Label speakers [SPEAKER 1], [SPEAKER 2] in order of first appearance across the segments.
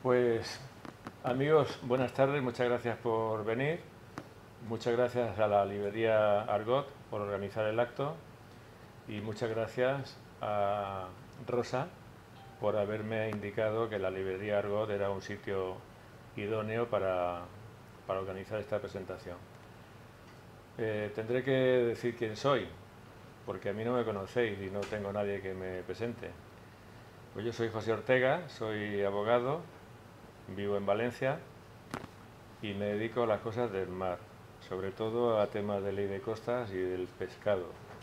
[SPEAKER 1] Pues amigos, buenas tardes, muchas gracias por venir, muchas gracias a la librería Argot por organizar el acto y muchas gracias a Rosa por haberme indicado que la librería Argot era un sitio idóneo para organizar esta presentación. Tendré que decir quién soy, porque a mí no me conocéis y no tengo nadie que me presente. Pues yo soy José Ortega, soy abogado, vivo en Valencia y me dedico a las cosas del mar, sobre todo a temas de ley de costas y del pescado.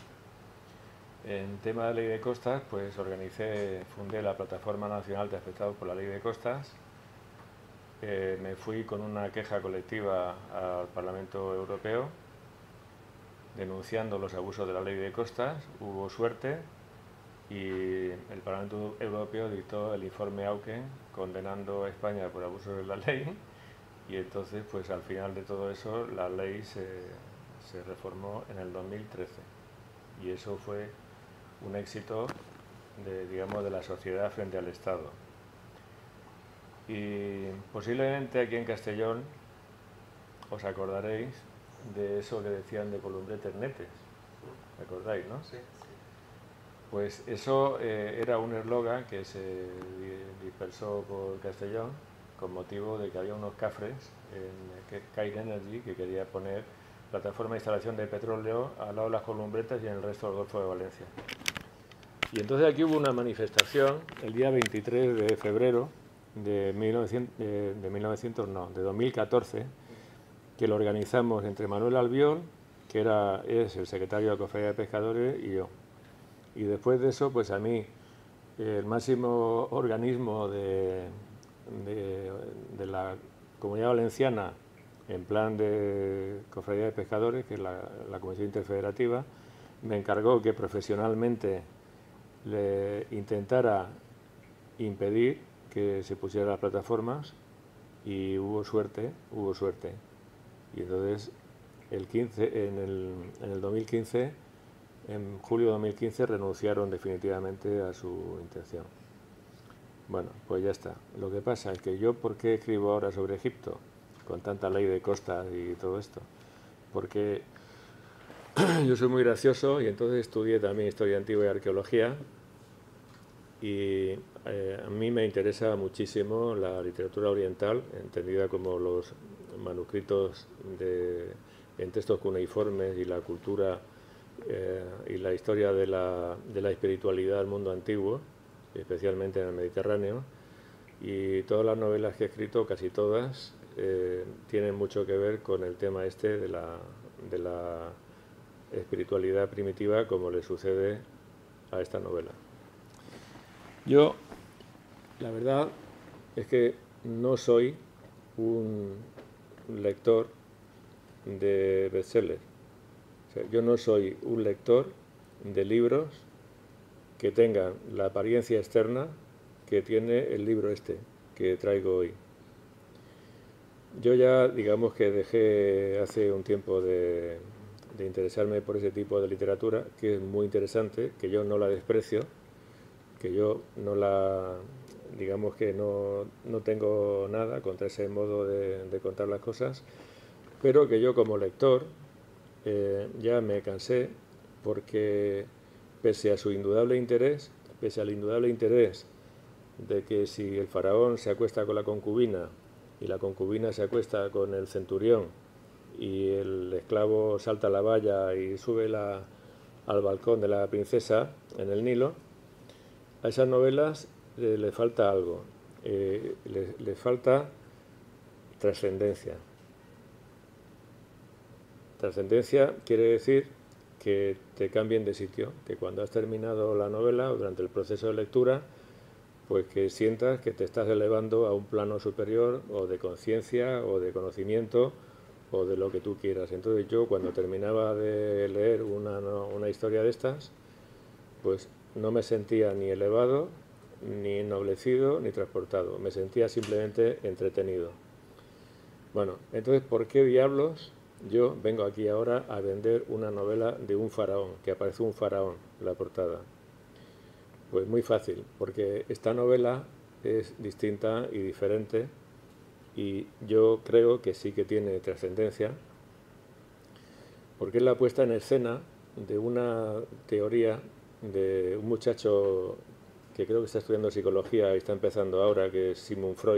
[SPEAKER 1] En tema de ley de costas, pues fundé la Plataforma Nacional de Afectados por la Ley de Costas. Me fui con una queja colectiva al Parlamento Europeo denunciando los abusos de la ley de costas. Hubo suerte y el Parlamento Europeo dictó el informe Auken condenando a España por abusos de la ley, y entonces pues al final de todo eso la ley se reformó en el 2013 y eso fue un éxito de la sociedad frente al Estado. Y posiblemente aquí en Castellón os acordaréis de eso que decían de Columbretes Netes, ¿me acordáis, no?
[SPEAKER 2] Sí.
[SPEAKER 1] Pues eso era un eslogan que se dispersó por Castellón con motivo de que había unos cafres en Kite Energy que quería poner plataforma de instalación de petróleo al lado de las Columbretas y en el resto del Golfo de Valencia. Y entonces aquí hubo una manifestación el día 23 de febrero de 2014, que lo organizamos entre Manuel Albiol, que es el secretario de la Cofradía de Pescadores, y yo. Y después de eso, pues a mí, el máximo organismo de la Comunidad Valenciana en plan de Cofradía de Pescadores, que es la Comisión Interfederativa, me encargó que profesionalmente le intentara impedir que se pusieran las plataformas, y hubo suerte. Y entonces en el 2015, en julio de 2015, renunciaron definitivamente a su intención. Bueno, pues ya está. Lo que pasa es que yo, ¿por qué escribo ahora sobre Egipto con tanta ley de costas y todo esto? Porque yo soy muy gracioso y entonces estudié también historia antigua y arqueología, y a mí me interesa muchísimo la literatura oriental, entendida como los manuscritos en textos cuneiformes y la cultura y la historia de la espiritualidad del mundo antiguo, especialmente en el Mediterráneo. Y todas las novelas que he escrito, casi todas, tienen mucho que ver con el tema este de la espiritualidad primitiva, como le sucede a esta novela. Yo, la verdad, es que no soy un lector de bestsellers. O sea, yo no soy un lector de libros que tengan la apariencia externa que tiene el libro este que traigo hoy. Yo ya, digamos que dejé hace un tiempo de interesarme por ese tipo de literatura, que es muy interesante, que yo no la desprecio, que yo no digamos que no tengo nada contra ese modo de contar las cosas, pero que yo como lector ya me cansé, porque pese al indudable interés de que si el faraón se acuesta con la concubina y la concubina se acuesta con el centurión y el esclavo salta la valla y sube al balcón de la princesa en el Nilo, a esas novelas le falta algo, le falta trascendencia. Trascendencia quiere decir que te cambien de sitio, que cuando has terminado la novela o durante el proceso de lectura, pues que sientas que te estás elevando a un plano superior, o de conciencia, o de conocimiento, o de lo que tú quieras. Entonces yo, cuando terminaba de leer una historia de estas, pues no me sentía ni elevado, ni ennoblecido, ni transportado. Me sentía simplemente entretenido. Bueno, entonces, ¿por qué diablos yo vengo aquí ahora a vender una novela de un faraón, que aparece un faraón en la portada? Pues muy fácil, porque esta novela es distinta y diferente, y yo creo que sí que tiene trascendencia, porque es la puesta en escena de una teoría de un muchacho que creo que está estudiando psicología y está empezando ahora, que es Sigmund Freud,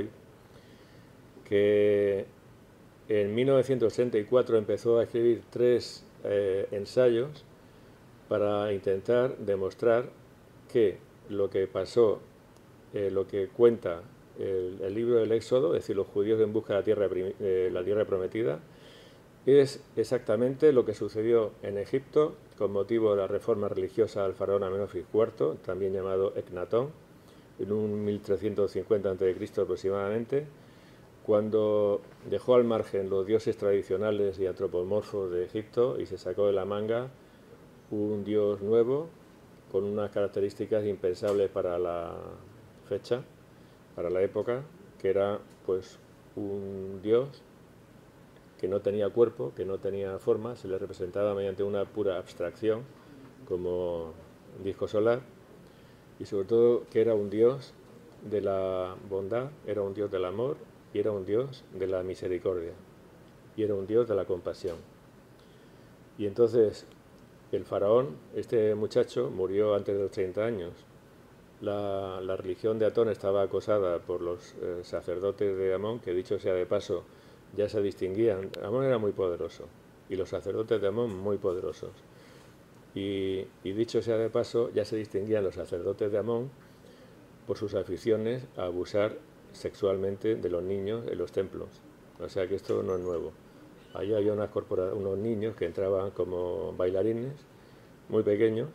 [SPEAKER 1] que en 1964 empezó a escribir 3 ensayos para intentar demostrar que lo que pasó, lo que cuenta el libro del Éxodo, es decir, los judíos en busca de la tierra prometida, es exactamente lo que sucedió en Egipto con motivo de la reforma religiosa al faraón Amenofis IV, también llamado Ecnatón, en un 1350 a.C. aproximadamente, cuando dejó al margen los dioses tradicionales y antropomorfos de Egipto y se sacó de la manga un dios nuevo con unas características impensables para la fecha, para la época, que era pues un dios que no tenía cuerpo, que no tenía forma, se le representaba mediante una pura abstracción como disco solar, y sobre todo que era un dios de la bondad, era un dios del amor y era un dios de la misericordia y era un dios de la compasión. Y entonces el faraón, este muchacho, murió antes de los 30 años. La religión de Atón estaba acosada por los sacerdotes de Amón, que dicho sea de paso, ya se distinguían. Amón era muy poderoso y los sacerdotes de Amón muy poderosos. Y dicho sea de paso, ya se distinguían los sacerdotes de Amón por sus aficiones a abusar sexualmente de los niños en los templos. O sea que esto no es nuevo. Allí había unos niños que entraban como bailarines, muy pequeños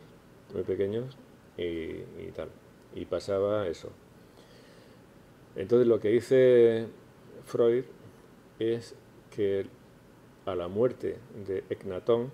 [SPEAKER 1] y tal. Y pasaba eso. Entonces lo que dice Freud es que a la muerte de Ecnatón,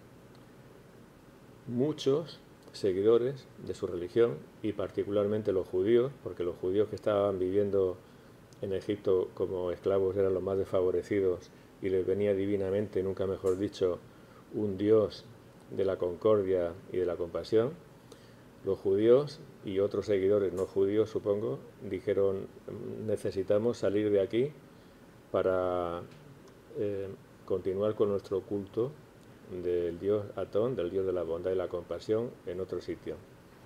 [SPEAKER 1] muchos seguidores de su religión, y particularmente los judíos, porque los judíos que estaban viviendo en Egipto como esclavos eran los más desfavorecidos y les venía divinamente, nunca mejor dicho, un dios de la concordia y de la compasión, los judíos y otros seguidores no judíos, supongo, dijeron: necesitamos salir de aquí para continuar con nuestro culto del dios Atón, del dios de la bondad y la compasión, en otro sitio.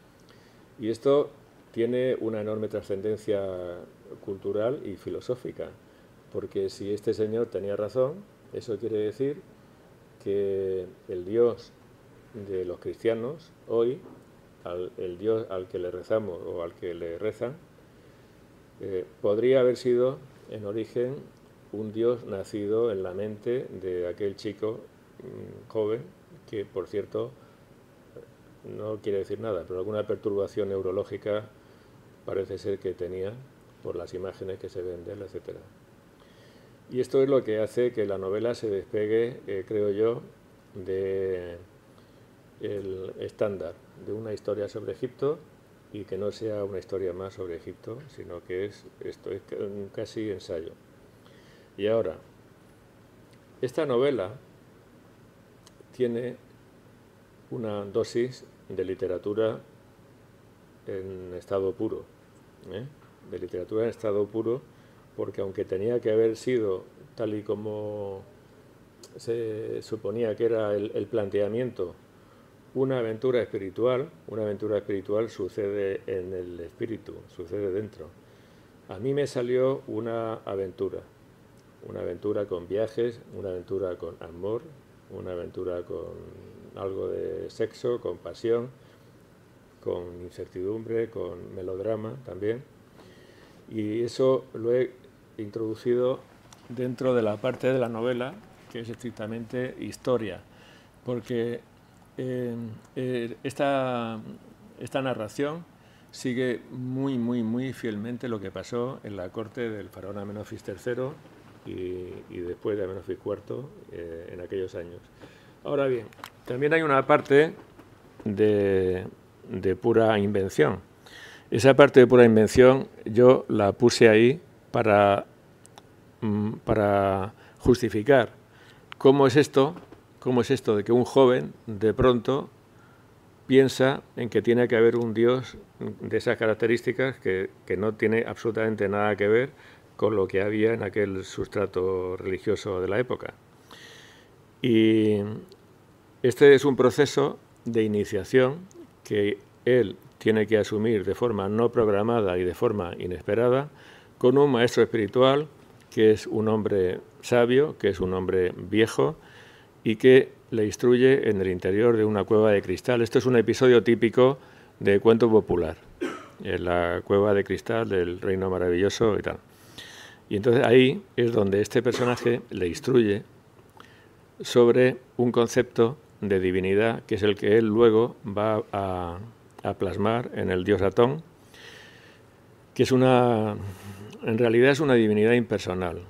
[SPEAKER 1] Y esto tiene una enorme trascendencia cultural y filosófica, porque si este señor tenía razón, eso quiere decir que el dios de los cristianos hoy, el dios al que le rezamos o al que le rezan, podría haber sido en origen un dios nacido en la mente de aquel chico joven, que por cierto no quiere decir nada, pero alguna perturbación neurológica parece ser que tenía por las imágenes que se ven de él, etc. Y esto es lo que hace que la novela se despegue, creo yo, de el estándar de una historia sobre Egipto, y que no sea una historia más sobre Egipto, sino que esto es casi ensayo. Y ahora, esta novela tiene una dosis de literatura en estado puro, de literatura en estado puro, porque aunque tenía que haber sido tal y como se suponía que era el planteamiento, una aventura espiritual sucede en el espíritu, sucede dentro. A mí me salió una aventura con viajes, una aventura con amor, una aventura con algo de sexo, con pasión, con incertidumbre, con melodrama también. Y eso lo he introducido dentro de la parte de la novela que es estrictamente historia, porque esta narración sigue muy fielmente lo que pasó en la corte del faraón Amenofis III y después de Amenofis IV en aquellos años. Ahora bien, también hay una parte de pura invención. Esa parte de pura invención yo la puse ahí para justificar cómo es esto de que un joven de pronto piensa en que tiene que haber un Dios de esas características que no tiene absolutamente nada que ver con lo que había en aquel sustrato religioso de la época. Y este es un proceso de iniciación que él tiene que asumir de forma no programada y de forma inesperada con un maestro espiritual que es un hombre sabio, que es un hombre viejo y que le instruye en el interior de una cueva de cristal. Esto es un episodio típico de cuento popular, en la cueva de cristal del Reino Maravilloso y tal. Y entonces ahí es donde este personaje le instruye sobre un concepto de divinidad que es el que él luego va a plasmar en el dios Atón, que es en realidad es una divinidad impersonal.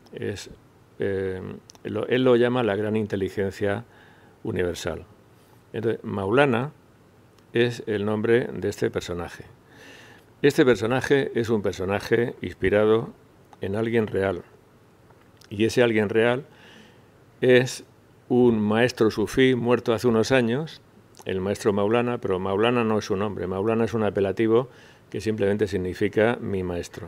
[SPEAKER 1] Él lo llama la gran inteligencia universal. Entonces, Maulana es el nombre de este personaje. Este personaje es un personaje inspirado en alguien real. Y ese alguien real es un maestro sufí muerto hace unos años, el maestro Maulana, pero Maulana no es su nombre. Maulana es un apelativo que simplemente significa mi maestro.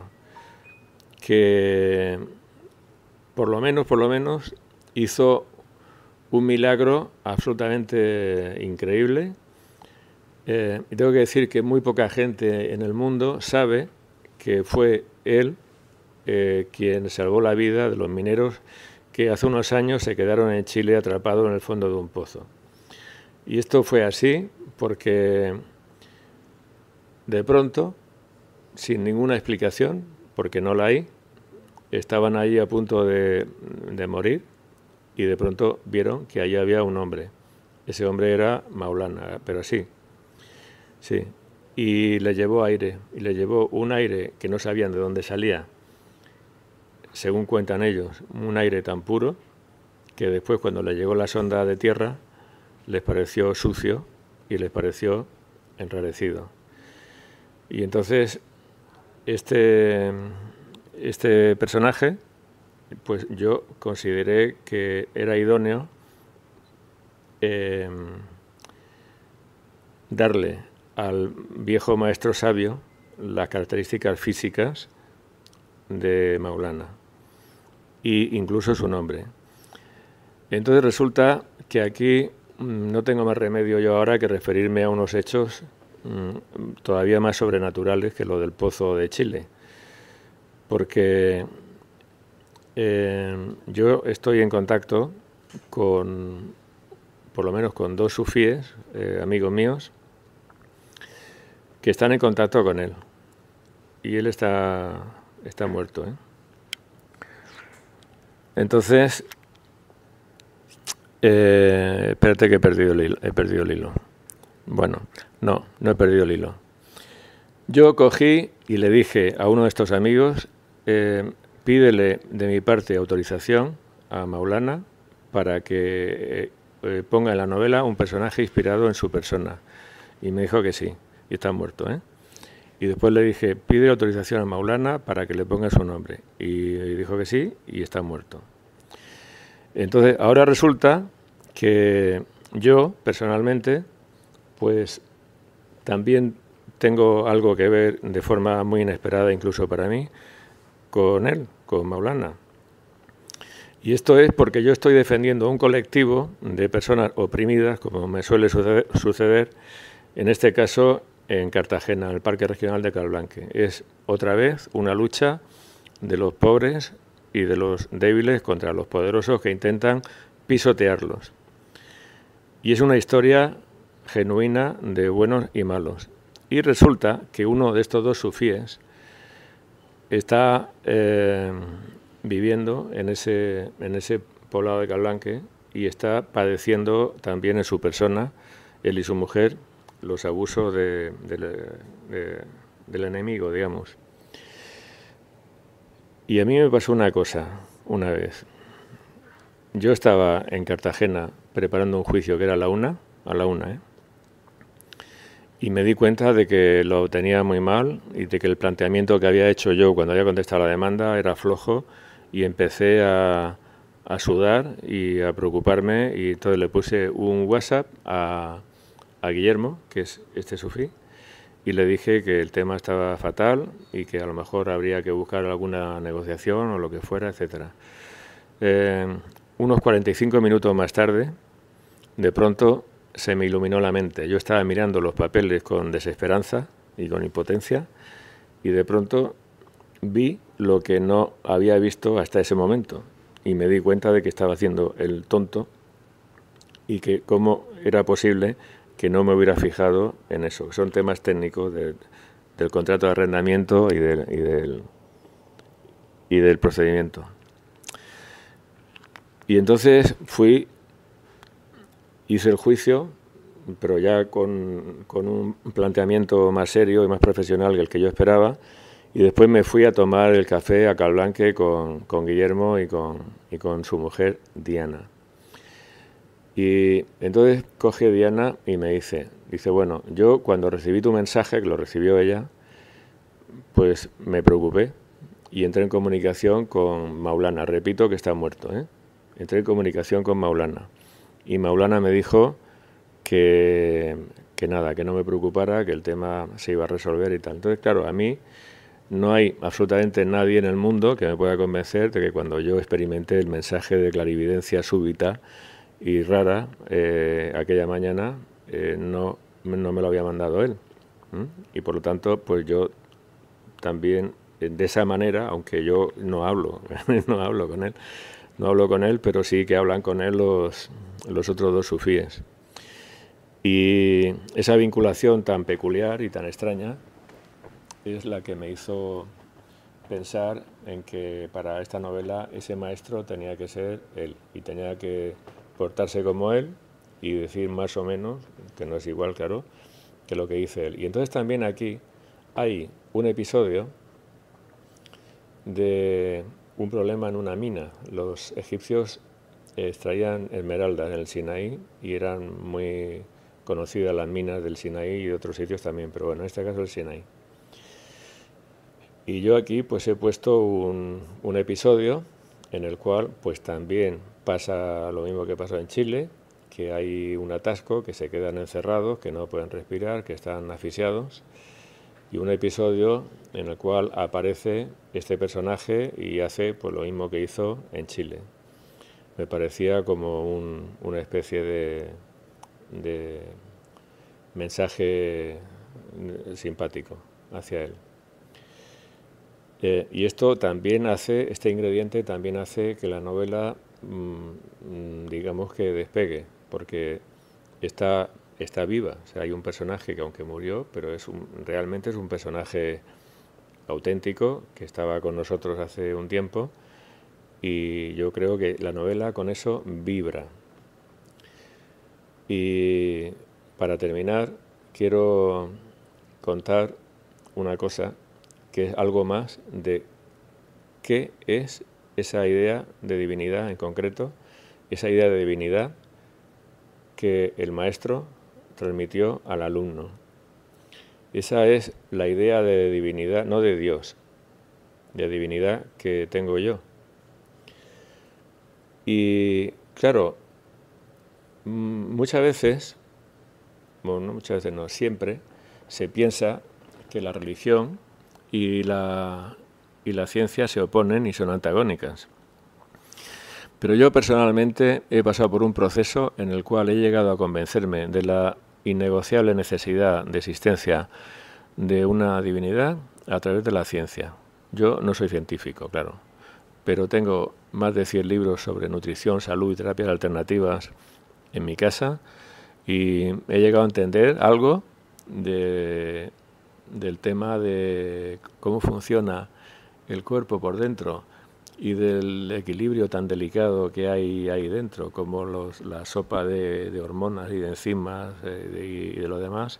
[SPEAKER 1] Que por lo menos, hizo un milagro absolutamente increíble. Y tengo que decir que muy poca gente en el mundo sabe que fue él quien salvó la vida de los mineros que hace unos años se quedaron en Chile atrapados en el fondo de un pozo. Y esto fue así porque de pronto, sin ninguna explicación, porque no la hay, estaban ahí a punto de morir y de pronto vieron que allí había un hombre. Ese hombre era Maulana, pero sí. Y le llevó aire, y le llevó un aire que no sabían de dónde salía, según cuentan ellos, un aire tan puro que después cuando le llegó la sonda de tierra les pareció sucio y les pareció enrarecido. Y entonces este personaje, pues yo consideré que era idóneo darle al viejo maestro sabio las características físicas de Maulana e incluso su nombre. Entonces resulta que aquí no tengo más remedio yo ahora que referirme a unos hechos todavía más sobrenaturales que lo del pozo de Chile, porque yo estoy en contacto con, por lo menos con dos sufíes, amigos míos, que están en contacto con él, y él está muerto, ¿eh? Entonces, espérate que he perdido el hilo. Bueno, no he perdido el hilo. Yo cogí y le dije a uno de estos amigos, pídele de mi parte autorización a Maulana para que ponga en la novela un personaje inspirado en su persona. Y me dijo que sí, y está muerto, ¿eh? Y después le dije, pide autorización a Maulana para que le ponga su nombre. Y dijo que sí, y está muerto. Entonces, ahora resulta que yo, personalmente, pues también tengo algo que ver de forma muy inesperada, incluso para mí, con él, con Maulana. Y esto es porque yo estoy defendiendo un colectivo de personas oprimidas, como me suele suceder, en este caso en Cartagena, en el Parque Regional de Calblanque. Es otra vez una lucha de los pobres y de los débiles contra los poderosos que intentan pisotearlos. Y es una historia genuina de buenos y malos. Y resulta que uno de estos dos sufíes está viviendo en ese poblado de Calblanque y está padeciendo también en su persona, él y su mujer, los abusos del enemigo, digamos. Y a mí me pasó una cosa una vez. Yo estaba en Cartagena preparando un juicio que era a la una, y me di cuenta de que lo tenía muy mal y de que el planteamiento que había hecho yo cuando había contestado la demanda era flojo, y empecé a sudar y a preocuparme, y entonces le puse un WhatsApp a a Guillermo, que es este sufí, y le dije que el tema estaba fatal y que a lo mejor habría que buscar alguna negociación o lo que fuera, etcétera. Unos 45 minutos más tarde, de pronto se me iluminó la mente. Yo estaba mirando los papeles con desesperanza y con impotencia, y de pronto vi lo que no había visto hasta ese momento, y me di cuenta de que estaba haciendo el tonto y que cómo era posible que no me hubiera fijado en eso. Son temas técnicos del contrato de arrendamiento y del procedimiento. Y entonces hice el juicio, pero ya con un planteamiento más serio y más profesional que el que yo esperaba, y después me fui a tomar el café a Calblanque con Guillermo y con su mujer Diana. Y entonces coge Diana y me dice, bueno, yo cuando recibí tu mensaje, que lo recibió ella, pues me preocupé y entré en comunicación con Maulana. Repito que está muerto, ¿eh? Entré en comunicación con Maulana. Y Maulana me dijo que nada, que no me preocupara, que el tema se iba a resolver y tal. Entonces, claro, a mí no hay absolutamente nadie en el mundo que me pueda convencer de que cuando yo experimenté el mensaje de clarividencia súbita y rara aquella mañana, no me lo había mandado él. Y por lo tanto, pues yo también, de esa manera, aunque yo no hablo con él, pero sí que hablan con él los otros dos sufíes. Y esa vinculación tan peculiar y tan extraña es la que me hizo pensar en que para esta novela ese maestro tenía que ser él, y tenía que portarse como él y decir más o menos, que no es igual, claro, que lo que dice él. Y entonces también aquí hay un episodio de un problema en una mina. Los egipcios extraían esmeraldas en el Sinaí y eran muy conocidas las minas del Sinaí y de otros sitios también, pero bueno, en este caso el Sinaí. Y yo aquí pues he puesto un episodio en el cual pues también pasa lo mismo que pasó en Chile, que hay un atasco, que se quedan encerrados, que no pueden respirar, que están asfixiados, y un episodio en el cual aparece este personaje y hace pues lo mismo que hizo en Chile. Me parecía como una especie de mensaje simpático hacia él. Y esto también este ingrediente también hace que la novela, digamos que despegue, porque está viva. O sea, hay un personaje que aunque murió, pero realmente es un personaje auténtico que estaba con nosotros hace un tiempo, y yo creo que la novela con eso vibra. Y para terminar, quiero contar una cosa que es algo más de qué es esa idea de divinidad en concreto, esa idea de divinidad que el maestro transmitió al alumno. Esa es la idea de divinidad, no de Dios, de divinidad que tengo yo. Y claro, muchas veces, bueno, no muchas veces, no, siempre se piensa que la religión y la ciencia se oponen y son antagónicas. Pero yo personalmente he pasado por un proceso en el cual he llegado a convencerme de la innegociable necesidad de existencia de una divinidad a través de la ciencia. Yo no soy científico, claro, pero tengo más de 100 libros sobre nutrición, salud y terapias alternativas en mi casa, y he llegado a entender algo del tema de cómo funciona el cuerpo por dentro y del equilibrio tan delicado que hay ahí dentro, como la sopa de hormonas y de enzimas y de lo demás.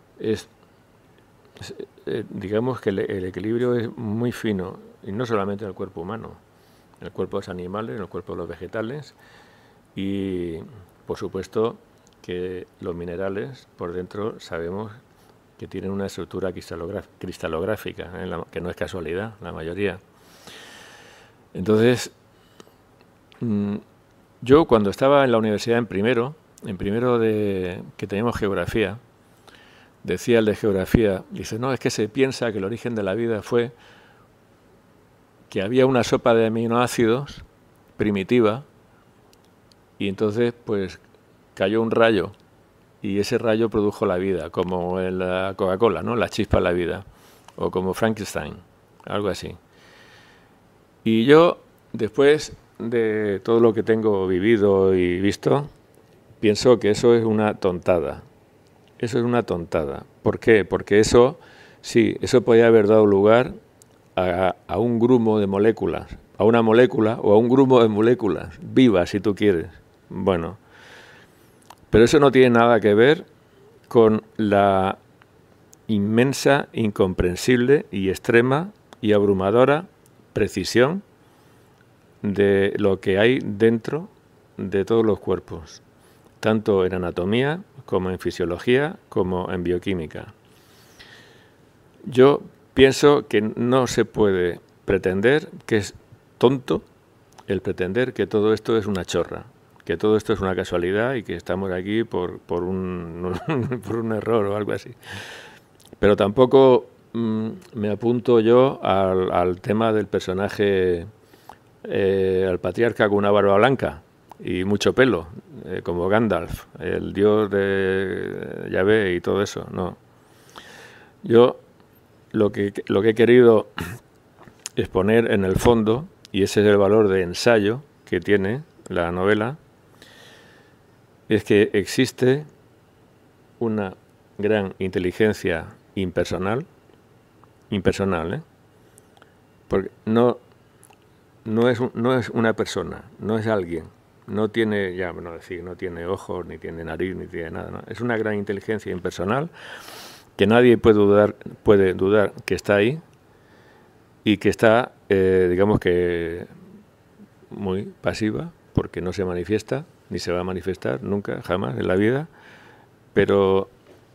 [SPEAKER 1] Digamos que el equilibrio es muy fino, y no solamente en el cuerpo humano, en el cuerpo de los animales, en el cuerpo de los vegetales, y por supuesto que los minerales por dentro sabemos que tienen una estructura cristalográfica, que no es casualidad, la mayoría. Entonces, yo cuando estaba en la universidad en primero, en primero que teníamos geografía, decía el de geografía, dice, no, es que se piensa que el origen de la vida fue que había una sopa de aminoácidos primitiva y entonces pues cayó un rayo y ese rayo produjo la vida, como en la Coca-Cola, ¿no? La chispa de la vida, o como Frankenstein, algo así. Y yo, después de todo lo que tengo vivido y visto, pienso que eso es una tontada. Eso es una tontada. ¿Por qué? Porque eso, sí, eso podía haber dado lugar a un grumo de moléculas, a una molécula o a un grumo de moléculas vivas, si tú quieres. Bueno, pero eso no tiene nada que ver con la inmensa, incomprensible y extrema y abrumadora precisión de lo que hay dentro de todos los cuerpos, tanto en anatomía como en fisiología como en bioquímica. Yo pienso que no se puede pretender, que es tonto el pretender que todo esto es una chorra, que todo esto es una casualidad y que estamos aquí por un error o algo así. Pero tampoco me apunto yo al tema del personaje, al patriarca con una barba blanca y mucho pelo, como Gandalf, el dios de Yahvé y todo eso. No. Yo lo que he querido exponer en el fondo, y ese es el valor de ensayo que tiene la novela, es que existe una gran inteligencia impersonal, porque no es una persona, no es alguien, no tiene, ya bueno decir, no tiene ojos, ni tiene nariz, ni tiene nada, ¿no? Es una gran inteligencia impersonal que nadie puede dudar que está ahí y que está, digamos que, muy pasiva, porque no se manifiesta, ni se va a manifestar nunca, jamás en la vida, pero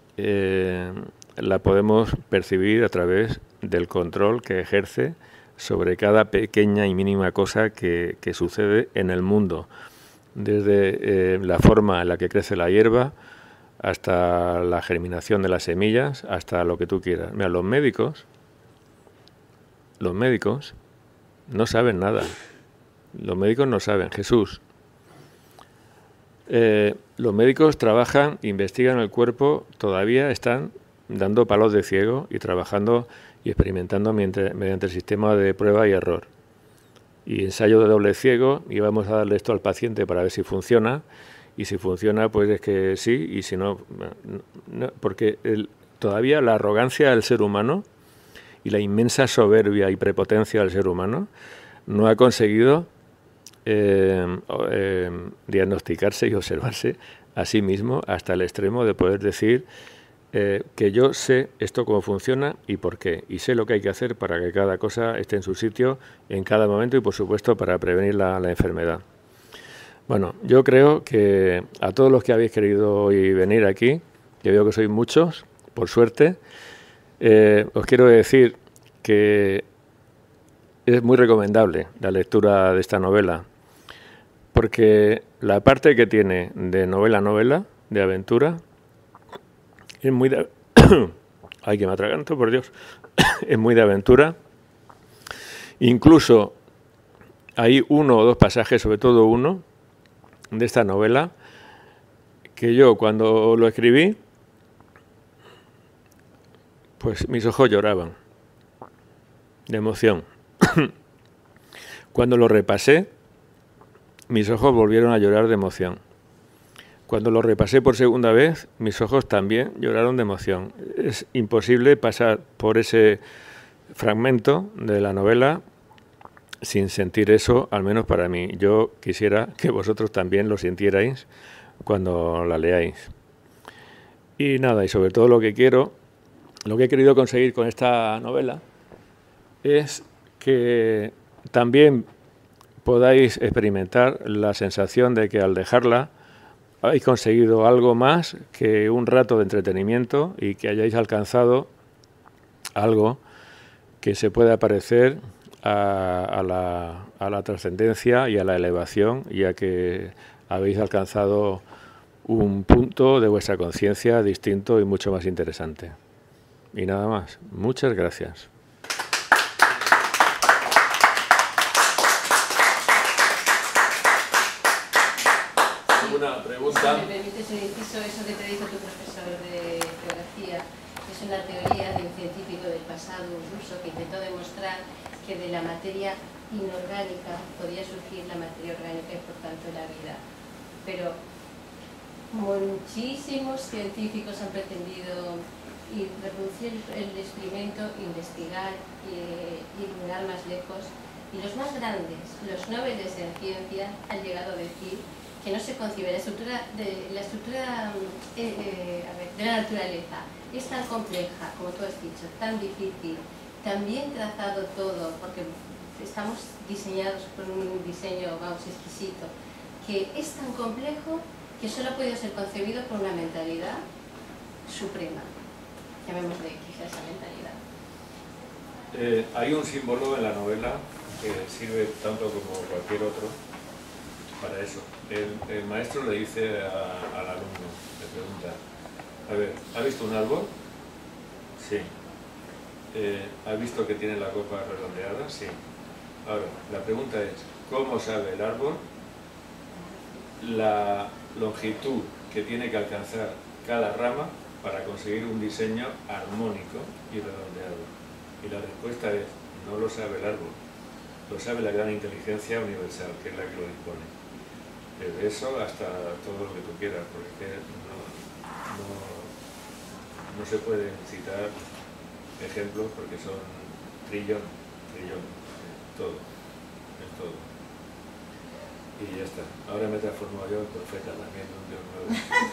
[SPEAKER 1] la podemos percibir a través del control que ejerce sobre cada pequeña y mínima cosa que sucede en el mundo, desde la forma en la que crece la hierba hasta la germinación de las semillas, hasta lo que tú quieras. Mira, los médicos no saben nada. Los médicos no saben. Jesús. Los médicos trabajan, investigan el cuerpo, todavía están dando palos de ciego y trabajando y experimentando mediante el sistema de prueba y error. Y ensayo de doble ciego, y vamos a darle esto al paciente para ver si funciona, y si funciona, pues es que sí, y si no, no, porque todavía la arrogancia del ser humano y la inmensa soberbia y prepotencia del ser humano no ha conseguido diagnosticarse y observarse a sí mismo hasta el extremo de poder decir que yo sé esto cómo funciona y por qué, y sé lo que hay que hacer para que cada cosa esté en su sitio en cada momento y por supuesto para prevenir la enfermedad. Bueno, yo creo que a todos los que habéis querido hoy venir aquí, que veo que sois muchos, por suerte, os quiero decir que es muy recomendable la lectura de esta novela, porque la parte que tiene de novela, de aventura, es muy de... ¡Ay, que me atraganto, por Dios! Es muy de aventura. Incluso hay uno o dos pasajes, sobre todo uno, de esta novela, que yo cuando lo escribí, pues mis ojos lloraban de emoción. Cuando lo repasé, mis ojos volvieron a llorar de emoción. Cuando lo repasé por segunda vez, mis ojos también lloraron de emoción. Es imposible pasar por ese fragmento de la novela sin sentir eso, al menos para mí. Yo quisiera que vosotros también lo sintierais cuando la leáis. Y nada, y sobre todo lo que he querido conseguir con esta novela es que también podáis experimentar la sensación de que al dejarla habéis conseguido algo más que un rato de entretenimiento y que hayáis alcanzado algo que se pueda parecer a la trascendencia y a la elevación, ya que habéis alcanzado un punto de vuestra conciencia distinto y mucho más interesante. Y nada más. Muchas gracias. ¿Alguna pregunta?
[SPEAKER 2] Si me permites un inciso, eso que te dijo tu profesor de geografía es una teoría de un científico del pasado, un ruso, que intentó demostrar que de la materia inorgánica podía surgir la materia orgánica y por tanto la vida. Pero muchísimos científicos han pretendido reproducir el experimento, investigar y mirar más lejos. Y los más grandes, los nobeles en ciencia, han llegado a decir que no se concibe la estructura de la naturaleza. Es tan compleja, como tú has dicho, tan difícil, tan bien trazado todo, porque estamos diseñados por un diseño, vamos, exquisito, que es tan complejo que solo ha podido ser concebido por una mentalidad suprema. Llamémosle quizá esa mentalidad.
[SPEAKER 1] Hay un símbolo en la novela que sirve tanto como cualquier otro para eso. El maestro le dice al alumno, le pregunta, a ver, ¿ha visto un árbol? Sí. ¿Ha visto que tiene la copa redondeada? Sí. Ahora, la pregunta es, ¿cómo sabe el árbol la longitud que tiene que alcanzar cada rama para conseguir un diseño armónico y redondeado? Y la respuesta es, no lo sabe el árbol, lo sabe la gran inteligencia universal, que es la que lo dispone. De eso hasta todo lo que tú quieras, porque no se pueden citar ejemplos porque son trillón, todo, es todo. Y ya está. Ahora me transformo yo en profeta también de un Dios nuevo.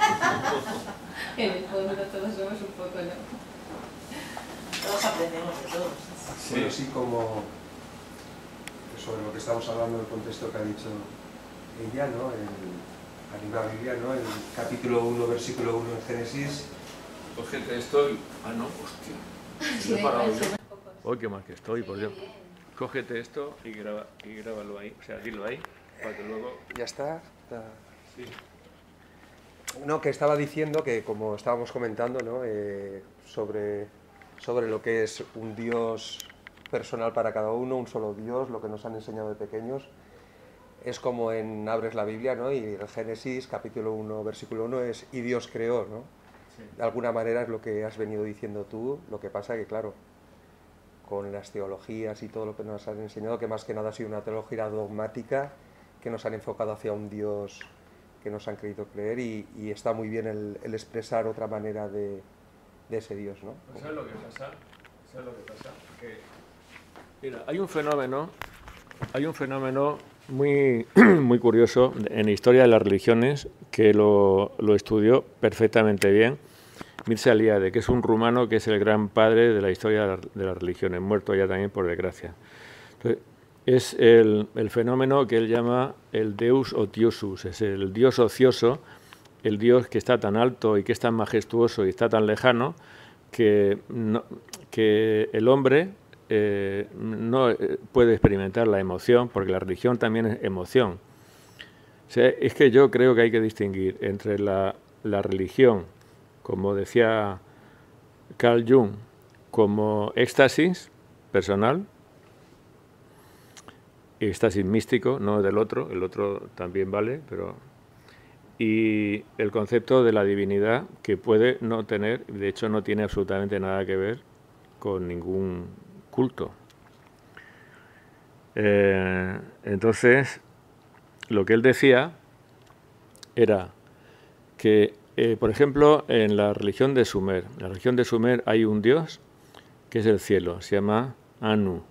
[SPEAKER 2] En el fondo todos somos un poco, ¿no?
[SPEAKER 3] Todos aprendemos de todos.
[SPEAKER 4] Sí. Bueno, sí, como sobre lo que estamos hablando, el contexto que ha dicho ella, ¿no? A la Biblia, ¿no? El capítulo 1, versículo 1 en Génesis.
[SPEAKER 1] Cógete esto y... Ah, no, hostia.
[SPEAKER 2] Sí,
[SPEAKER 1] he parado yo.
[SPEAKER 2] sí.
[SPEAKER 1] Hoy qué mal que estoy, por Dios. Cógete esto y grábalo ahí, o sea, dilo ahí, para que luego...
[SPEAKER 4] Ya está.
[SPEAKER 1] Sí.
[SPEAKER 4] No, que estaba diciendo que, como estábamos comentando, ¿no? sobre lo que es un Dios personal para cada uno, un solo Dios, lo que nos han enseñado de pequeños, es como abres la Biblia, ¿no? Y el Génesis, capítulo 1, versículo 1, es y Dios creó, ¿no?
[SPEAKER 1] Sí.
[SPEAKER 4] De alguna manera es lo que has venido diciendo tú, lo que pasa que, claro, con las teologías y todo lo que nos han enseñado, que más que nada ha sido una teología dogmática, que nos han enfocado hacia un Dios que nos han querido creer, y está muy bien el expresar otra manera de ese Dios, ¿no?
[SPEAKER 1] ¿Sabes lo que pasa? Que, mira, hay un fenómeno muy, muy curioso en historia de las religiones que lo estudió perfectamente bien Mircea Eliade, que es un rumano que es el gran padre de la historia de las religiones, muerto ya también por desgracia. Entonces, es el fenómeno que él llama el Deus otiosus, es el Dios ocioso, el Dios que está tan alto y que es tan majestuoso y está tan lejano que el hombre no puede experimentar la emoción, porque la religión también es emoción. O sea, es que yo creo que hay que distinguir entre la religión, como decía Carl Jung, como éxtasis personal, éxtasis místico, no del otro, el otro también vale, pero... y el concepto de la divinidad, que puede no tener, de hecho no tiene absolutamente nada que ver con ningún culto. Entonces, lo que él decía era que, por ejemplo, en la religión de Sumer, hay un dios que es el cielo, se llama Anu.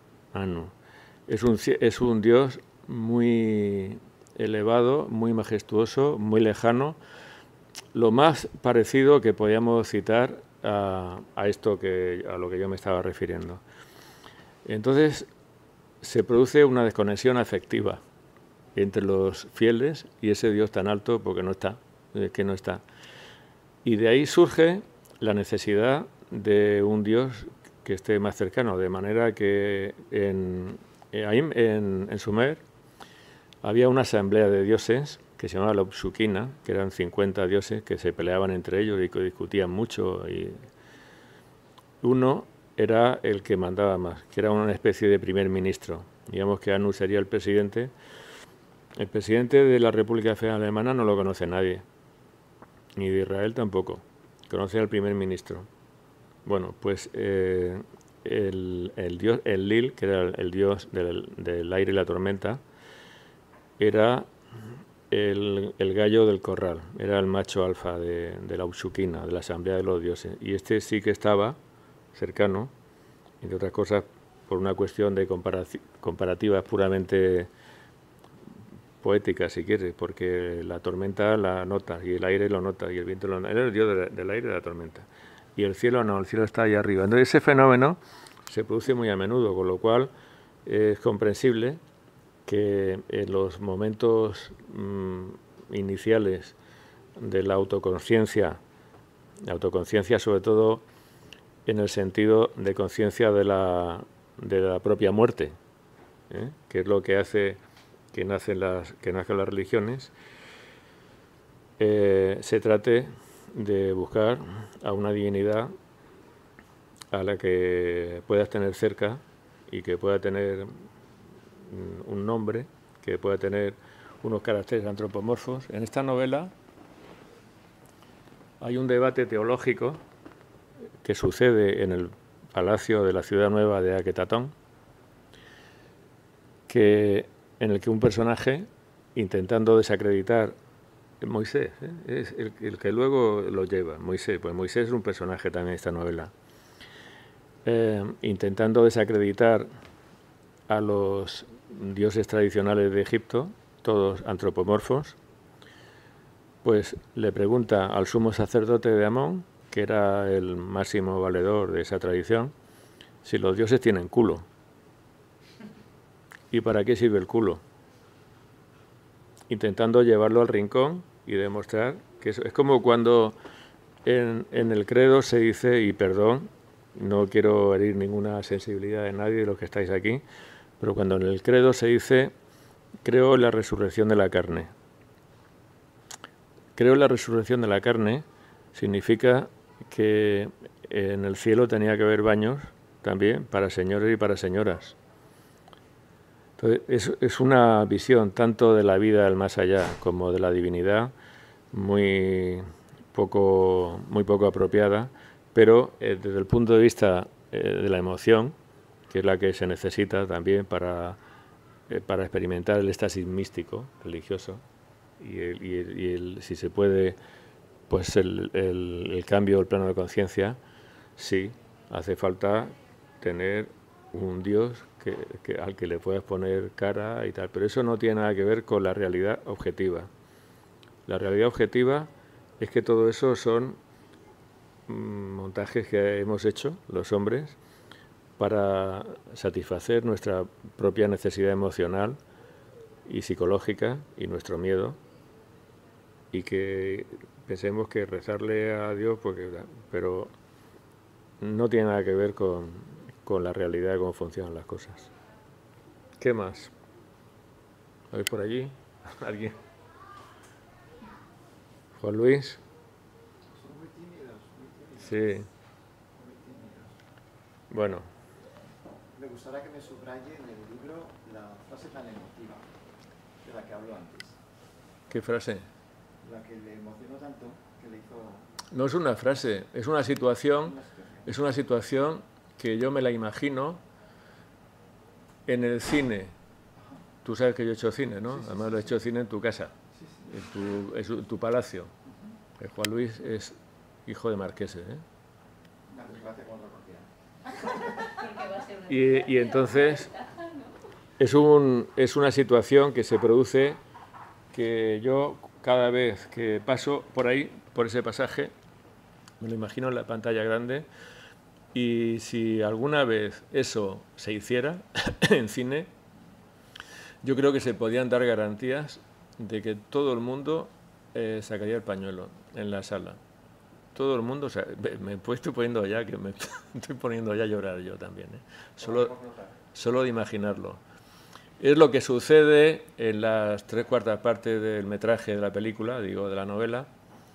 [SPEAKER 1] Es un dios muy elevado, muy majestuoso, muy lejano, lo más parecido que podíamos citar a lo que yo me estaba refiriendo. Entonces se produce una desconexión afectiva entre los fieles y ese Dios tan alto, porque no está. Y de ahí surge la necesidad de un Dios que esté más cercano, de manera que en Sumer había una asamblea de dioses que se llamaba la Upshukina, que eran 50 dioses que se peleaban entre ellos y que discutían mucho. Y uno era el que mandaba más, que era una especie de primer ministro. Digamos que Anu sería el presidente. El presidente de la República Federal Alemana no lo conoce nadie, ni de Israel tampoco. Conoce al primer ministro. Bueno, pues el dios Enlil, que era el dios del aire y la tormenta, era el gallo del corral, era el macho alfa de la Upshukina, de la asamblea de los dioses. Y este sí que estaba cercano, entre otras cosas, por una cuestión de comparativas puramente poéticas, si quieres, porque la tormenta la nota, y el aire lo nota, y el viento lo nota. Era el dios del aire y de la tormenta. Y el cielo no, el cielo está ahí arriba. Entonces ese fenómeno se produce muy a menudo, con lo cual es comprensible que en los momentos iniciales de la autoconciencia sobre todo en el sentido de conciencia de la propia muerte, que es lo que hace que nazcan las religiones, se trate de buscar a una divinidad a la que puedas tener cerca y que pueda tener un nombre, que pueda tener unos caracteres antropomorfos. En esta novela hay un debate teológico que sucede en el palacio de la ciudad nueva de Aketatón, en el que un personaje, intentando desacreditar Moisés, es el que luego lo lleva, Moisés, pues Moisés es un personaje también de esta novela, intentando desacreditar a los dioses tradicionales de Egipto, todos antropomorfos, pues le pregunta al sumo sacerdote de Amón, que era el máximo valedor de esa tradición, si los dioses tienen culo. ¿Y para qué sirve el culo? Intentando llevarlo al rincón y demostrar que eso es como cuando en el credo se dice, y perdón, no quiero herir ninguna sensibilidad de nadie de los que estáis aquí, pero cuando en el credo se dice, creo en la resurrección de la carne. Creo en la resurrección de la carne significa que en el cielo tenía que haber baños también para señores y para señoras. Entonces, es una visión tanto de la vida del más allá como de la divinidad muy poco apropiada, pero desde el punto de vista de la emoción, que es la que se necesita también para experimentar el éxtasis místico, religioso, y si se puede, pues el cambio del plano de conciencia, sí, hace falta tener un Dios al que le puedas poner cara y tal, pero eso no tiene nada que ver con la realidad objetiva. La realidad objetiva es que todo eso son montajes que hemos hecho los hombres para satisfacer nuestra propia necesidad emocional y psicológica y nuestro miedo, y que pensemos que rezarle a Dios, pero no tiene nada que ver con la realidad de cómo funcionan las cosas. ¿Qué más? A ver por allí, ¿alguien? Juan Luis.
[SPEAKER 5] Son muy tímidos.
[SPEAKER 1] Sí. Bueno.
[SPEAKER 5] Me gustaría que me subraye en el libro la frase tan emotiva de la que habló antes.
[SPEAKER 1] ¿Qué frase?
[SPEAKER 5] La que le emocionó tanto que le hizo...
[SPEAKER 1] No es una frase, es una situación que yo me la imagino en el cine. Tú sabes que yo he hecho cine, ¿no?
[SPEAKER 5] Sí,
[SPEAKER 1] Además lo he hecho cine en tu casa, en tu palacio. Juan Luis es hijo de marqueses, ¿eh?
[SPEAKER 5] Una desgracia con otra
[SPEAKER 1] Y entonces es una situación que se produce, que yo cada vez que paso por ahí, por ese pasaje, me lo imagino en la pantalla grande, y si alguna vez eso se hiciera en cine, yo creo que se podían dar garantías de que todo el mundo sacaría el pañuelo en la sala. Todo el mundo, o sea, estoy poniendo ya, que me estoy poniendo ya a llorar yo también, ¿eh? Solo de imaginarlo. Es lo que sucede en las 3/4 partes del metraje de la película, digo, de la novela.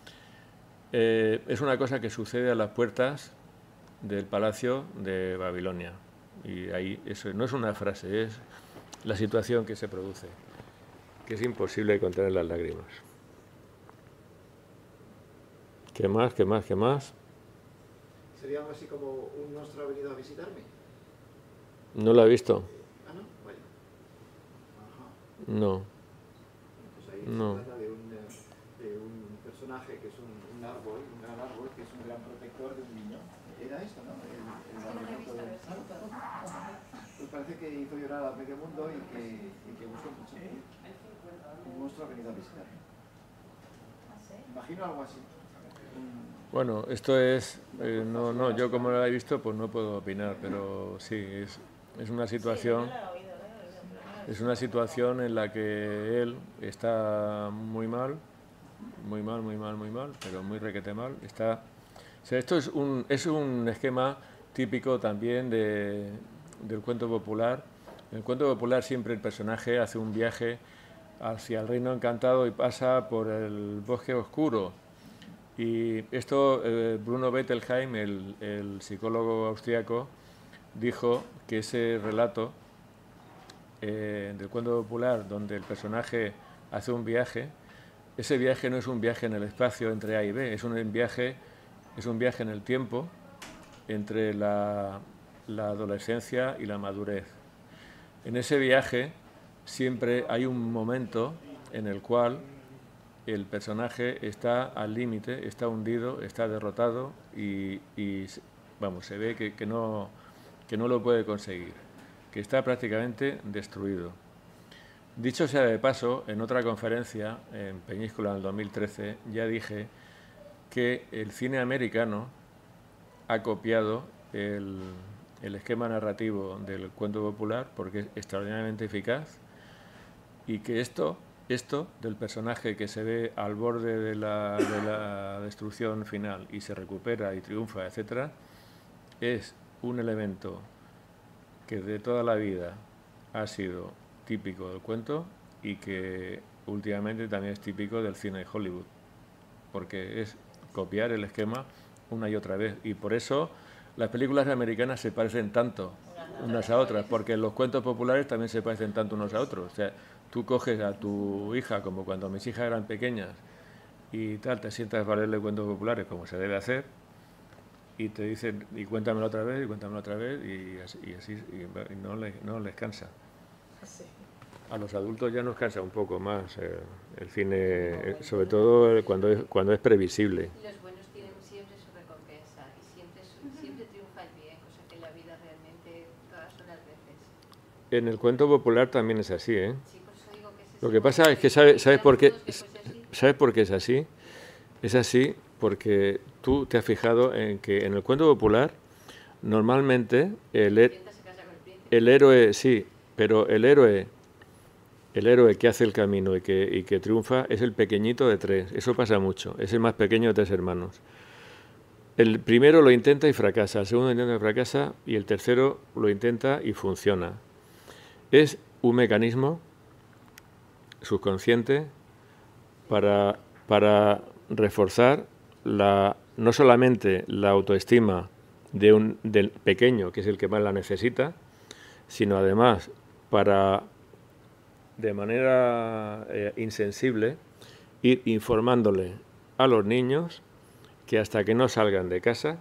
[SPEAKER 1] Es una cosa que sucede a las puertas del palacio de Babilonia. Y ahí eso no es una frase, es la situación que se produce, que es imposible contener las lágrimas. ¿Qué más? ¿Qué más? ¿Qué más?
[SPEAKER 5] ¿Sería algo así como un monstruo ha venido a visitarme?
[SPEAKER 1] No lo he visto.
[SPEAKER 5] Ah, no, vaya. Ajá.
[SPEAKER 1] No.
[SPEAKER 5] Pues ahí
[SPEAKER 1] No.
[SPEAKER 5] se trata de un personaje que es un árbol, un gran árbol, que es un gran protector de un niño. Era esto, ¿no? Laberinto del Santo. Pues parece que hizo llorar a medio mundo y que gustó mucho. Un monstruo ha venido a visitarme. Imagino algo así.
[SPEAKER 1] Bueno, esto es... no, yo como no lo he visto, pues no puedo opinar, pero sí, es una situación... Es una situación en la que él está muy mal, pero muy requete mal. O sea, esto es un esquema típico también del cuento popular. En el cuento popular siempre el personaje hace un viaje hacia el reino encantado y pasa por el bosque oscuro. Y esto, Bruno Bettelheim, el psicólogo austriaco, dijo que ese relato del cuento popular donde el personaje hace un viaje, ese viaje no es un viaje en el espacio entre A y B, es un viaje en el tiempo entre la adolescencia y la madurez. En ese viaje siempre hay un momento en el cual el personaje está al límite, está hundido, está derrotado y vamos, se ve que no lo puede conseguir, que está prácticamente destruido. Dicho sea de paso, en otra conferencia en Peñíscola en el 2013 ya dije que el cine americano ha copiado el esquema narrativo del cuento popular porque es extraordinariamente eficaz y que esto del personaje que se ve al borde de la destrucción final y se recupera y triunfa, etcétera, es un elemento que de toda la vida ha sido típico del cuento y que últimamente también es típico del cine de Hollywood, porque es copiar el esquema una y otra vez. Y por eso las películas americanas se parecen tanto unas a otras, porque los cuentos populares también se parecen tanto unos a otros. O sea, tú coges a tu hija, como cuando mis hijas eran pequeñas, y tal, te sientas a leerle cuentos populares como se debe hacer, y te dicen, y cuéntamelo otra vez, y así no les cansa.
[SPEAKER 3] Sí.
[SPEAKER 1] A los adultos ya nos cansa un poco más el cine, sobre todo cuando es previsible.
[SPEAKER 2] Y los buenos tienen siempre su recompensa y siempre triunfa el bien, cosa que en la vida realmente todas son las veces.
[SPEAKER 1] En el cuento popular también es así, ¿eh?
[SPEAKER 2] Sí, por eso digo que
[SPEAKER 1] Lo que pasa es que ¿sabes por qué? ¿Sabes por qué es así? Es así porque tú te has fijado en que en el cuento popular normalmente el héroe, sí, pero el héroe que hace el camino y que triunfa es el pequeñito de tres. Eso pasa mucho. Es el más pequeño de tres hermanos. El primero lo intenta y fracasa, el segundo intenta y fracasa y el tercero lo intenta y funciona. Es un mecanismo subconsciente para reforzar no solamente la autoestima del pequeño, que es el que más la necesita, sino además para, de manera insensible, ir informándole a los niños que hasta que no salgan de casa,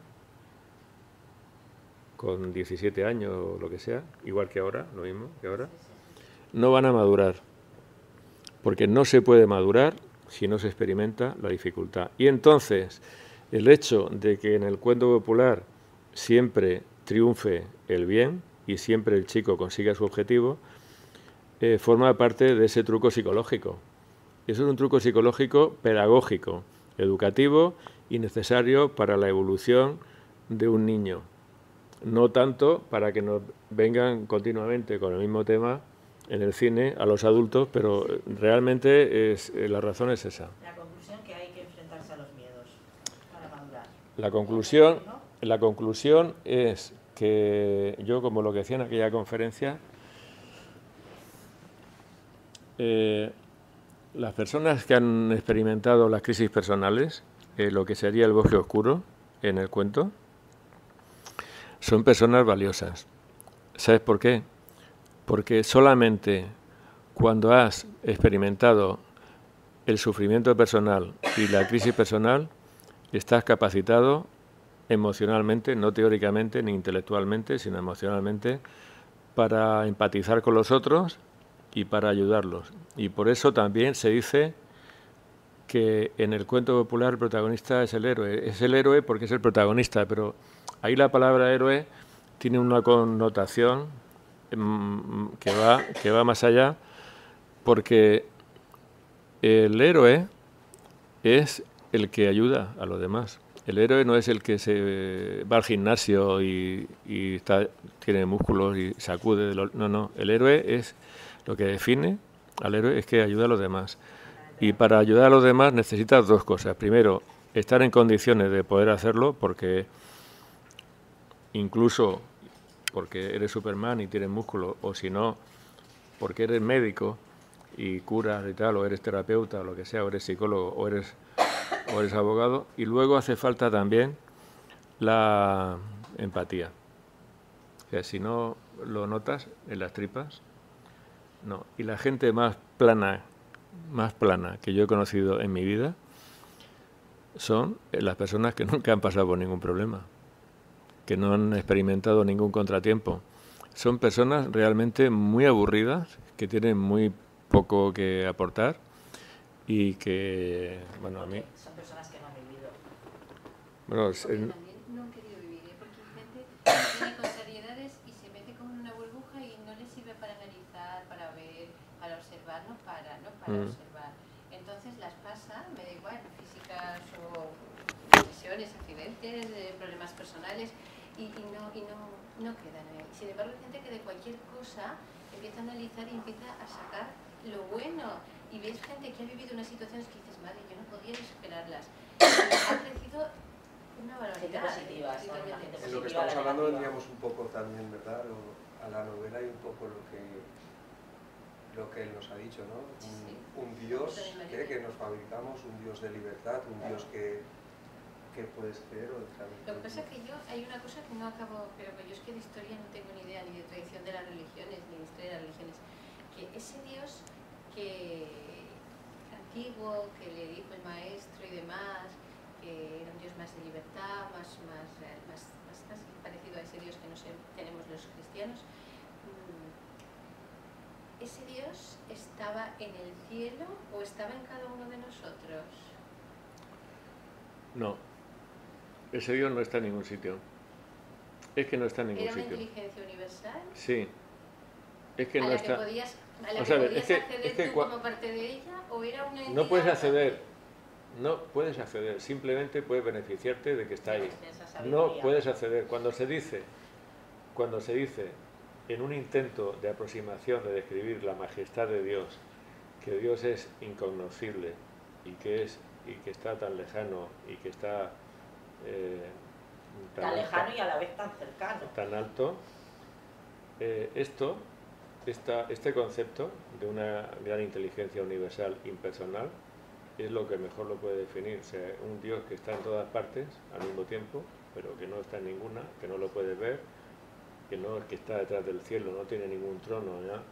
[SPEAKER 1] con 17 años o lo que sea, igual que ahora, lo mismo que ahora, no van a madurar, porque no se puede madurar si no se experimenta la dificultad. Y entonces, el hecho de que en el cuento popular siempre triunfe el bien y siempre el chico consiga su objetivo, forma parte de ese truco psicológico. Eso es un truco psicológico pedagógico, educativo y necesario para la evolución de un niño. No tanto para que nos vengan continuamente con el mismo tema en el cine a los adultos, pero realmente la razón es esa.
[SPEAKER 3] La conclusión que hay que enfrentarse a los miedos para madurar.
[SPEAKER 1] La conclusión es que yo, como lo que decía en aquella conferencia, las personas que han experimentado las crisis personales, lo que sería el bosque oscuro en el cuento, son personas valiosas. ¿Sabes por qué? Porque solamente cuando has experimentado el sufrimiento personal y la crisis personal, estás capacitado emocionalmente, no teóricamente ni intelectualmente, sino emocionalmente, para empatizar con los otros y para ayudarlos. Y por eso también se dice que en el cuento popular el protagonista es el héroe. Es el héroe porque es el protagonista, pero ahí la palabra héroe tiene una connotación que va más allá, porque el héroe es el que ayuda a los demás. El héroe no es el que se va al gimnasio y tiene músculos y sacude. No. El héroe es lo que define al héroe, es que ayuda a los demás. Y para ayudar a los demás necesitas dos cosas. Primero, estar en condiciones de poder hacerlo, porque incluso porque eres Superman y tienes músculo, o si no, porque eres médico y curas y tal, o eres terapeuta, o lo que sea, o eres psicólogo, o eres abogado. Y luego hace falta también la empatía. O sea, si no lo notas en las tripas, no. Y la gente más plana que yo he conocido en mi vida son las personas que nunca han pasado por ningún problema, que no han experimentado ningún contratiempo. Son personas realmente muy aburridas, que tienen muy poco que aportar y que, bueno, a mí...
[SPEAKER 3] Son personas que no han vivido.
[SPEAKER 1] Bueno,
[SPEAKER 2] También no han querido vivir, porque hay gente que tiene contrariedades y se mete como en una burbuja y no le sirve para analizar, para ver, para observar, no para observar. Entonces las pasa, me da igual, físicas o lesiones, accidentes, problemas personales, y no quedan ahí. Sin embargo, hay gente que de cualquier cosa empieza a analizar y empieza a sacar lo bueno. Y ves gente que ha vivido unas situaciones que dices, madre, yo no podía superarlas. Ha crecido una barbaridad.
[SPEAKER 3] Positivas, ¿no? Una gente
[SPEAKER 4] En lo que
[SPEAKER 3] positiva,
[SPEAKER 4] estamos
[SPEAKER 3] la
[SPEAKER 4] hablando
[SPEAKER 3] negativa.
[SPEAKER 4] vendríamos un poco también, ¿verdad? A la novela y un poco lo que él nos ha dicho, ¿no? Un Dios que nos fabricamos, un Dios de libertad, un Dios que puedes creer o dejar.
[SPEAKER 2] Lo que pasa es que hay una cosa que no acabo, pero que yo es que de historia no tengo ni idea, ni de tradición de las religiones, ni de historia de las religiones, que ese Dios antiguo, que le dijo el maestro y demás, que era un Dios más de libertad, más parecido a ese Dios que tenemos los cristianos, ¿ese Dios estaba en el cielo o estaba en cada uno de nosotros?
[SPEAKER 1] No. Ese Dios no está en ningún sitio. Es que no está en ningún sitio.
[SPEAKER 2] ¿Era una inteligencia universal?
[SPEAKER 1] Sí. Es que
[SPEAKER 2] ¿A
[SPEAKER 1] no
[SPEAKER 2] la
[SPEAKER 1] está...
[SPEAKER 2] que podías acceder tú como parte de ella? ¿O era una entidad?
[SPEAKER 1] No puedes acceder. No puedes acceder. Simplemente puedes beneficiarte de que está ahí. No puedes acceder. Cuando se dice en un intento de aproximación de describir la majestad de Dios, que Dios es incognoscible y que está tan lejano y que está
[SPEAKER 3] tan lejano y a la vez tan cercano,
[SPEAKER 1] tan alto, este concepto de una gran inteligencia universal impersonal es lo que mejor lo puede definir. O sea, un Dios que está en todas partes al mismo tiempo, pero que no está en ninguna, que no lo puedes ver, que no es que está detrás del cielo, no tiene ningún trono, ¿ya?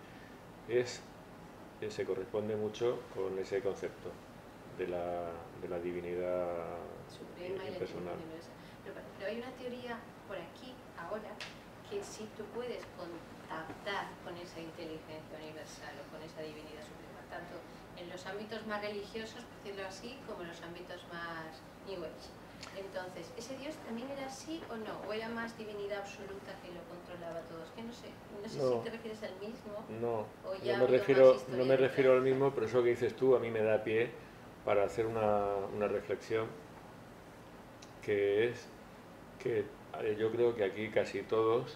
[SPEAKER 1] Se corresponde mucho con ese concepto de la divinidad
[SPEAKER 2] suprema
[SPEAKER 1] impersonal.
[SPEAKER 2] Pero hay una teoría por aquí, ahora, que sí tú puedes contactar con esa inteligencia universal o con esa divinidad suprema, tanto en los ámbitos más religiosos, por decirlo así, como en los ámbitos más New Age. Entonces, ¿ese Dios también era así o no? ¿O era más divinidad absoluta que lo controlaba todo? Es que no sé si te refieres al mismo.
[SPEAKER 1] No,
[SPEAKER 2] o ya
[SPEAKER 1] no me refiero al mismo, pero eso que dices tú a mí me da pie para hacer una reflexión, que es que yo creo que aquí casi todos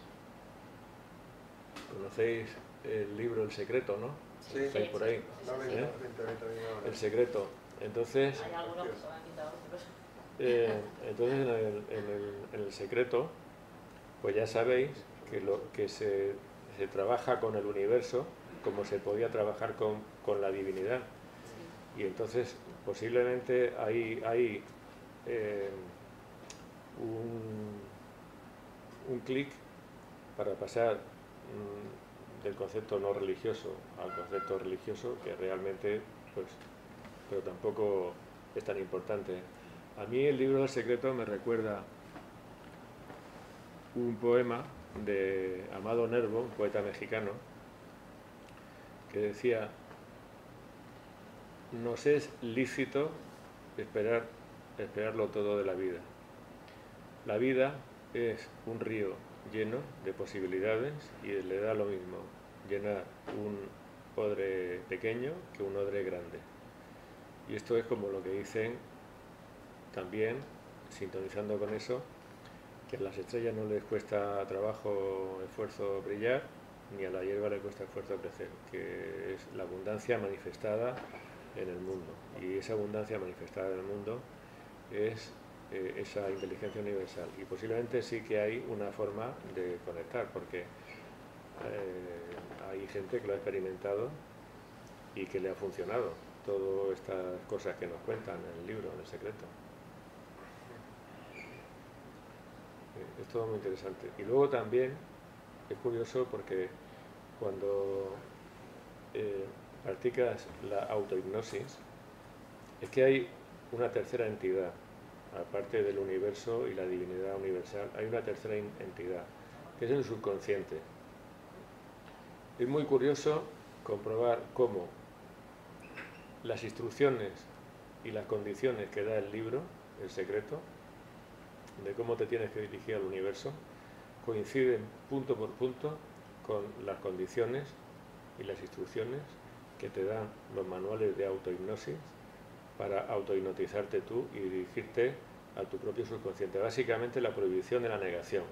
[SPEAKER 1] conocéis el libro El Secreto, ¿no?
[SPEAKER 4] Sí,
[SPEAKER 1] ¿Estáis por ahí? El Secreto. Entonces,
[SPEAKER 3] hay algunos que son quitado otros.
[SPEAKER 1] Entonces en el Secreto, pues ya sabéis que se trabaja con el universo como se podía trabajar con la divinidad. Y entonces posiblemente hay un clic para pasar del concepto no religioso al concepto religioso, que realmente, pues, pero tampoco es tan importante. A mí el libro del secreto me recuerda un poema de Amado Nervo, un poeta mexicano, que decía: nos es lícito esperarlo todo de la vida. La vida es un río lleno de posibilidades y le da lo mismo llenar un odre pequeño que un odre grande. Y esto es como lo que dicen también, sintonizando con eso, que a las estrellas no les cuesta trabajo, esfuerzo brillar, ni a la hierba le cuesta esfuerzo crecer, que es la abundancia manifestada en el mundo. Y esa abundancia manifestada en el mundo es esa inteligencia universal. Y posiblemente sí que hay una forma de conectar, porque hay gente que lo ha experimentado y que le ha funcionado todas estas cosas que nos cuentan en el libro, en El Secreto. Es todo muy interesante. Y luego también es curioso porque cuando practicas la autohipnosis, es que hay una tercera entidad, aparte del universo y la divinidad universal, hay una tercera entidad, que es el subconsciente. Es muy curioso comprobar cómo las instrucciones y las condiciones que da el libro, El Secreto, de cómo te tienes que dirigir al universo, coinciden punto por punto con las condiciones y las instrucciones que te dan los manuales de autohipnosis para autohipnotizarte tú y dirigirte a tu propio subconsciente. Básicamente la prohibición de la negación.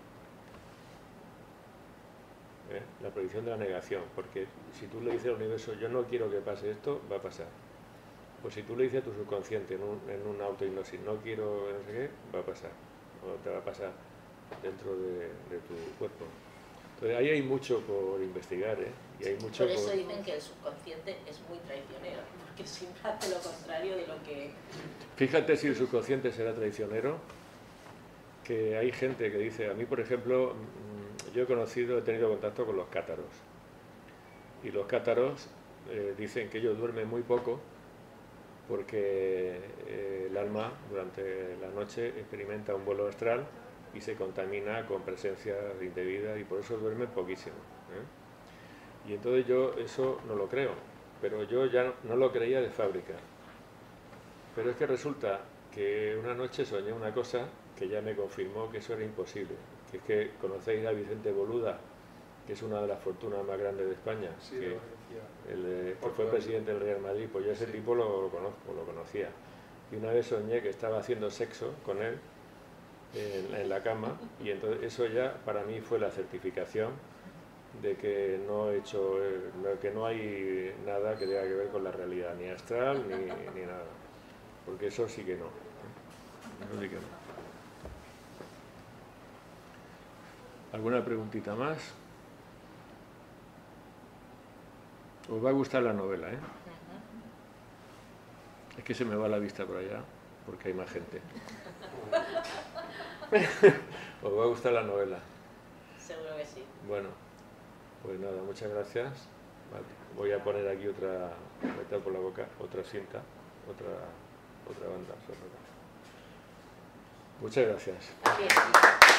[SPEAKER 1] La prohibición de la negación, porque si tú le dices al universo, yo no quiero que pase esto, va a pasar. Pues si tú le dices a tu subconsciente en una autohipnosis, no quiero no sé qué, va a pasar. O te va a pasar dentro de tu cuerpo. Entonces ahí hay mucho por investigar, y hay mucho
[SPEAKER 3] por eso dicen que el subconsciente es muy traicionero, porque siempre hace lo contrario de lo que...
[SPEAKER 1] Fíjate si el subconsciente será traicionero, que hay gente que dice, a mí por ejemplo, yo he tenido contacto con los cátaros, y los cátaros dicen que ellos duermen muy poco porque el alma durante la noche experimenta un vuelo astral y se contamina con presencias indebidas y por eso duermen poquísimo. Y entonces yo eso no lo creo, pero yo ya no lo creía de fábrica. Pero es que resulta que una noche soñé una cosa que ya me confirmó que eso era imposible, que es que conocéis a Vicente Boluda, que es una de las fortunas más grandes de España,
[SPEAKER 4] Sí,
[SPEAKER 1] que fue presidente del Real Madrid, pues yo ese tipo lo conozco, lo conocía. Y una vez soñé que estaba haciendo sexo con él en la cama, y entonces eso ya para mí fue la certificación de que que no hay nada que tenga que ver con la realidad, ni astral ni nada, porque eso sí que no. Eso sí que no. ¿Alguna preguntita más? Os va a gustar la novela, ¿eh? Es que se me va la vista por allá, porque hay más gente. ¿Os va a gustar la novela?
[SPEAKER 3] Seguro que sí.
[SPEAKER 1] Bueno, pues nada, muchas gracias. Vale, voy a poner aquí otra, meter por la boca, otra cinta, otra banda sonora. Muchas gracias.
[SPEAKER 3] Bien.